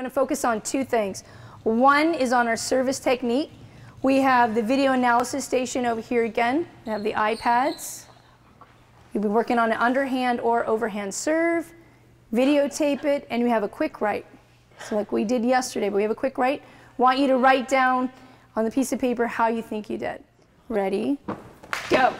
going to focus on two things. One is on our service technique. We have the video analysis station over here again. We have the iPads. You'll be working on an underhand or overhand serve, videotape it, and we have a quick write. So like we did yesterday, but we have a quick write. Want you to write down on the piece of paper how you think you did. Ready? Go.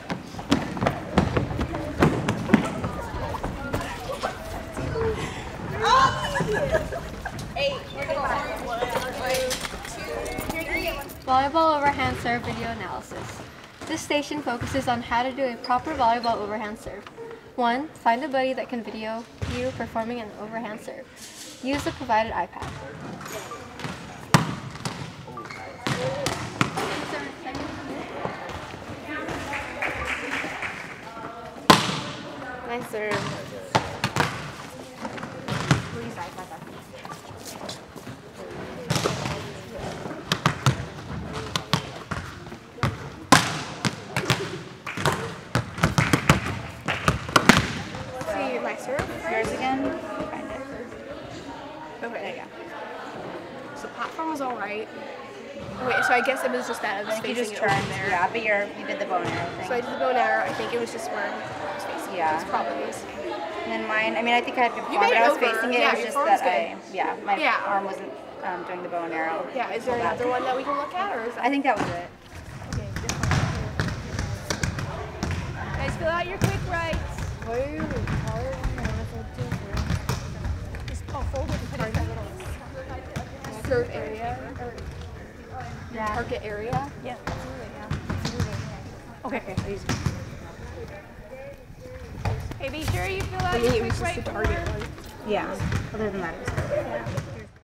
Volleyball overhand serve video analysis. This station focuses on how to do a proper volleyball overhand serve. 1. Find a buddy that can video you performing an overhand serve. Use the provided iPad. Nice serve. Yours again? Find it. Okay. There you go. So platform was all right. Oh, wait, so I guess it was just that I was I think you facing just it over turned. there. Yeah, but you did the bow and arrow thing. So I did the bow and arrow. I think it was just where I was facing. Yeah. It was probably the same. And then mine, I mean, I think I had good form, made but it I was over. facing it. Yeah, It was your just form that was my Yeah. arm wasn't doing the bow and arrow. Yeah, is there another one that we can look at, or is that? I think that was it. Okay, Guys, fill out your quick writes. serve area or target area. Yeah. Okay. Hey, be sure you fill out your quick write. Target. Yeah. Other than that, it was good. Yeah.